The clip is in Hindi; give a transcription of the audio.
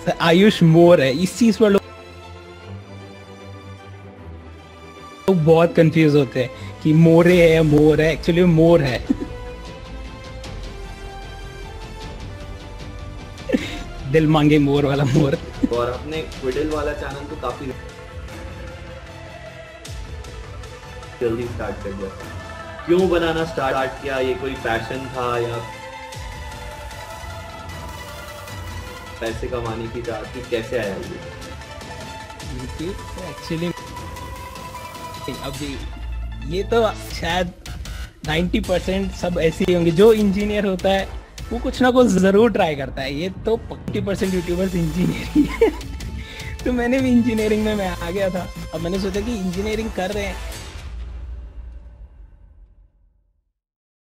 आयुष मोर है। इस चीज पर लोग बहुत कंफ्यूज होते हैं कि मोरे है या मोर है, एक्चुअली मोर है। दिल मांगे मोर वाला मोर। और अपने क्विडल वाला चैनल तो काफी जल्दी स्टार्ट कर दिया। क्यों बनाना स्टार्ट किया? ये कोई पैशन था या पैसे कमाने की चाह थी? कैसे आया ये? एक्चुअली अभी ये तो शायद 90% सब ऐसे ही होंगे। जो इंजीनियर होता है वो कुछ ना कुछ जरूर ट्राई करता है। ये तो 50% यूट्यूबर्स इंजीनियर ही है। तो मैंने भी इंजीनियरिंग में मैं आ गया था। अब मैंने सोचा कि इंजीनियरिंग कर रहे हैं